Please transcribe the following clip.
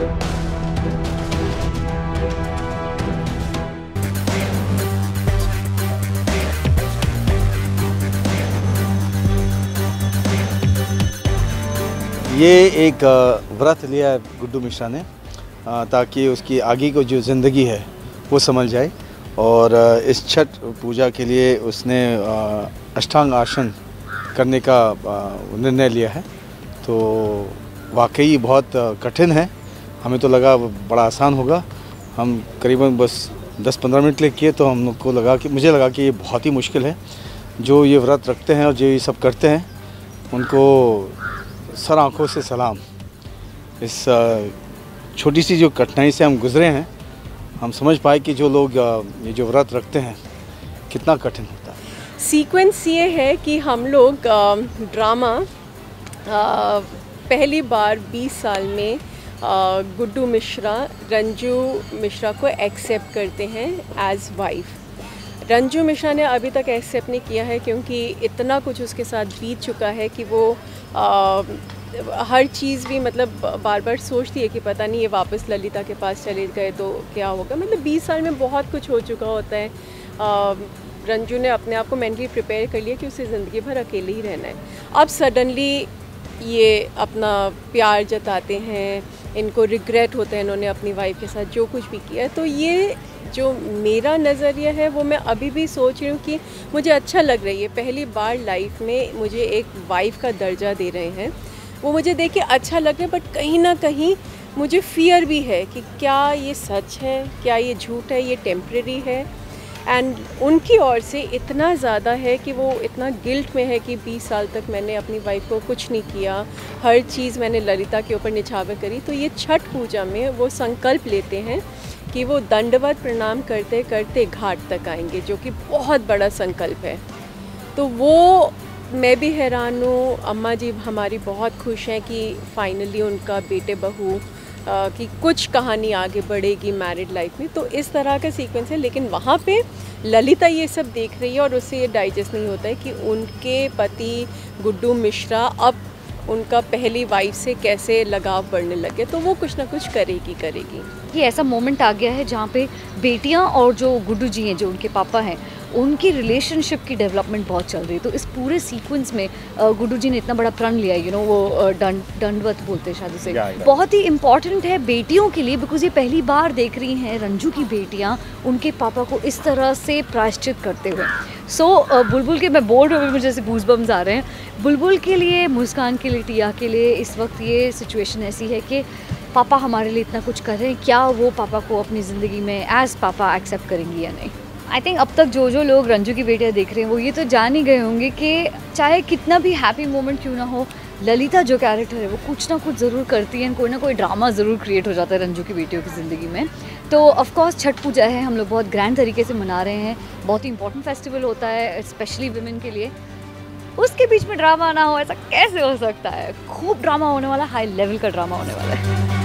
ये एक व्रत लिया है गुड्डू मिश्रा ने ताकि उसकी आगे को जो ज़िंदगी है वो संभल जाए। और इस छठ पूजा के लिए उसने अष्टांग आसन करने का निर्णय लिया है। तो वाकई बहुत कठिन है, हमें तो लगा बड़ा आसान होगा। हम करीबन बस 10-15 मिनट के लिए किए तो हम लोग को लगा कि मुझे लगा कि ये बहुत ही मुश्किल है। जो ये व्रत रखते हैं और जो ये सब करते हैं उनको सर आँखों से सलाम। इस छोटी सी जो कठिनाई से हम गुज़रे हैं, हम समझ पाए कि जो लोग ये जो व्रत रखते हैं कितना कठिन होता है। सीक्वेंस ये है कि हम लोग ड्रामा पहली बार 20 साल में गुड्डू मिश्रा रंजू मिश्रा को एक्सेप्ट करते हैं एज वाइफ। रंजू मिश्रा ने अभी तक एक्सेप्ट नहीं किया है क्योंकि इतना कुछ उसके साथ बीत चुका है कि वो हर चीज़ भी मतलब बार बार सोचती है कि पता नहीं ये वापस ललिता के पास चले गए तो क्या होगा। मतलब 20 साल में बहुत कुछ हो चुका होता है। रंजू ने अपने आप को मेंटली प्रिपेयर कर लिया कि उसे ज़िंदगी भर अकेले ही रहना है। अब सडनली ये अपना प्यार जताते हैं, इनको रिग्रेट होता है इन्होंने अपनी वाइफ के साथ जो कुछ भी किया है। तो ये जो मेरा नज़रिया है वो मैं अभी भी सोच रही हूँ कि मुझे अच्छा लग रही है। पहली बार लाइफ में मुझे एक वाइफ का दर्जा दे रहे हैं, वो मुझे देख के अच्छा लग रहा है। बट कहीं ना कहीं मुझे फ़ियर भी है कि क्या ये सच है, क्या ये झूठ है, ये टेम्प्रेरी है। एंड उनकी ओर से इतना ज़्यादा है कि वो इतना गिल्ट में है कि 20 साल तक मैंने अपनी वाइफ को कुछ नहीं किया, हर चीज़ मैंने ललिता के ऊपर निछावर करी। तो ये छठ पूजा में वो संकल्प लेते हैं कि वो दंडवत प्रणाम करते करते घाट तक आएंगे, जो कि बहुत बड़ा संकल्प है। तो वो मैं भी हैरान हूँ। अम्मा जी हमारी बहुत खुश हैं कि फाइनली उनका बेटे बहू की कुछ कहानी आगे बढ़ेगी मैरिड लाइफ में। तो इस तरह का सीक्वेंस है। लेकिन वहाँ पे ललिता ये सब देख रही है और उससे ये डाइजेस्ट नहीं होता है कि उनके पति गुड्डू मिश्रा अब उनका पहली वाइफ से कैसे लगाव बढ़ने लगे। तो वो कुछ ना कुछ करेगी। ये ऐसा मोमेंट आ गया है जहाँ पे बेटियाँ और जो गुड्डू जी हैं, जो उनके पापा हैं, उनकी रिलेशनशिप की डेवलपमेंट बहुत चल रही है। तो इस पूरे सीक्वेंस में गुड्डू जी ने इतना बड़ा प्रण लिया है, वो दंडवत बोलते हैं शायद उसे। बहुत ही इम्पॉर्टेंट है बेटियों के लिए, बिकॉज ये पहली बार देख रही हैं रंजू की बेटियाँ उनके पापा को इस तरह से प्रायश्चित करते हुए। बुलबुल के, मैं बोल रही हूँ, मुझे जैसे गूज़बम्स आ रहे हैं। बुलबुल के लिए, मुस्कान के लिए, टिया के लिए इस वक्त ये सिचुएशन ऐसी है कि पापा हमारे लिए इतना कुछ कर रहे हैं, क्या वो पापा को अपनी ज़िंदगी में एज़ पापा एक्सेप्ट करेंगी या नहीं। आई थिंक अब तक जो लोग रंजू की बेटियाँ देख रहे हैं वो ये तो जान ही गए होंगे कि चाहे कितना भी हैप्पी मोमेंट क्यों ना हो, ललिता जो कैरेक्टर है वो कुछ ना कुछ ज़रूर करती है, कोई ना कोई ड्रामा ज़रूर क्रिएट हो जाता है रंजू की बेटियों की ज़िंदगी में। तो ऑफकोर्स छठ पूजा है, हम लोग बहुत ग्रैंड तरीके से मना रहे हैं, बहुत ही इंपॉर्टेंट फेस्टिवल होता है स्पेशली वुमेन के लिए। उसके बीच में ड्रामा ना हो, ऐसा कैसे हो सकता है? खूब ड्रामा होने वाला, हाई लेवल का ड्रामा होने वाला है।